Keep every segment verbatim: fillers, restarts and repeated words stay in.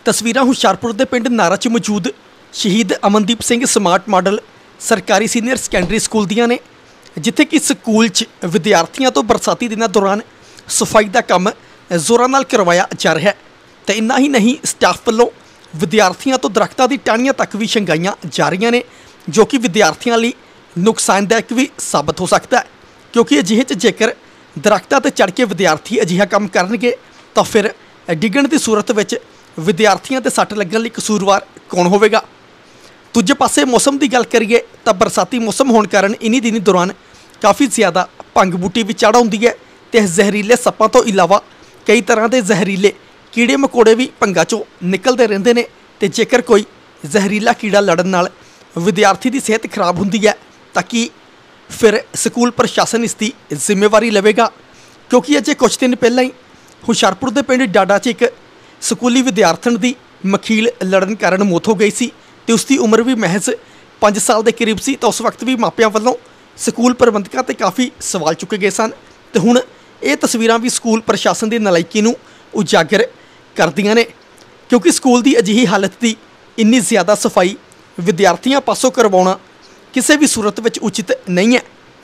तस्वीरां हुशियारपुर के पिंड नारा च मौजूद शहीद अमनदीप सिंह स्मार्ट मॉडल सरकारी सीनियर सैकेंडरी स्कूल दियां ने, जिथे कि स्कूल च विद्यार्थियों तो बरसाती दिनों दौरान सफाई का काम जोरों नाल करवाया जा रहा है। तो इन्ना ही नहीं, स्टाफ वालों विद्यार्थियों तो दरख्तों की टाहनियां तक भी छंगाईयां जा रही ने, जो कि विद्यार्थियों लिए नुकसानदायक भी साबित हो सकता है, क्योंकि अजिहे च जेकर दरख्तों पर चढ़ के विद्यार्थी अजिहा काम करनगे तो फिर डिगण की सूरत में विद्यार्थियों ते सट लगन लई कसूरवार कौन होवेगा। दूजे पासे मौसम की गल करिए तो बरसाती मौसम होने कारण इन्हीं दिनों दौरान काफ़ी ज़्यादा भंग बूटी भी चढ़ आउंदी है ते जहरीले सप्पां तो इलावा कई तरह के जहरीले कीड़े मकोड़े भी भंगा चों निकलते रहंदे ने। ते जेकर कोई जहरीला कीड़ा लड़न नाल विद्यार्थी की सेहत खराब हुंदी है ताकि फिर स्कूल प्रशासन इसकी जिम्मेवारी लवेगा, क्योंकि अजे कुछ दिन पहला ही हुशियारपुर के पिंड डाडा च एक स्कूली विद्यार्थन की मखील लड़न कारण मौत हो गई सी ते उसकी उम्र भी महज पाँच साल के करीब सी। तो उस वक्त भी मापियां वालों स्कूल प्रबंधकों ते काफ़ी सवाल चुके गए सन। तो हुण ये तस्वीरां भी स्कूल प्रशासन की नलायकी नूं उजागर करदियां ने, क्योंकि स्कूल की अजिही हालत की इन्नी ज़्यादा सफाई विद्यार्थियों पासों करवाउणा किसी भी सूरत में उचित नहीं है।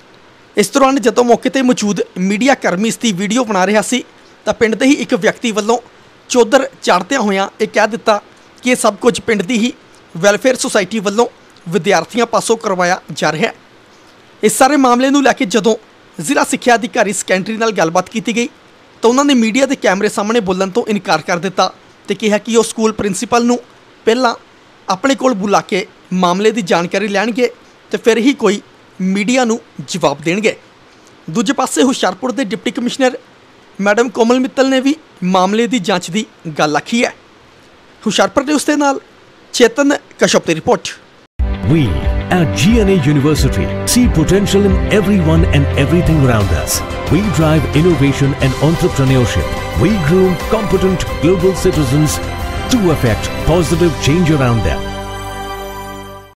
इस दौरान जदों मौके पर मौजूद मीडिया कर्मी इसकी वीडियो बना रहा सी तो पिंड के ही एक व्यक्ति वालों चौधर चाढ़द्या होया ये कह दिता कि यह सब कुछ पिंड की ही वैलफेयर सुसाइटी वालों विद्यार्थियों पासों करवाया जा रहा है। इस सारे मामले नूं लैके जदों जिला सिक्ख्या अधिकारी सैकेंडरी नाल गलबात की गई तो उन्होंने मीडिया के कैमरे सामने बोलण तो इनकार कर दिता तो कहा कि वो स्कूल प्रिंसीपल नूं पहलां अपने कोल बुला के मामले की जानकारी लैणगे तो फिर ही कोई मीडिया नूं जवाब देणगे। दूजे पासे हुशियारपुर के deputy commissioner madam Komal Mittal ने भी मामले की जांच की गल आखी है। हुशियारपुर न्यूज़ के नाल चेतन कश्यप की report. We at G N A University see potential in everyone and everything around us. We drive innovation and entrepreneurship. We groom competent global citizens to affect positive change around them.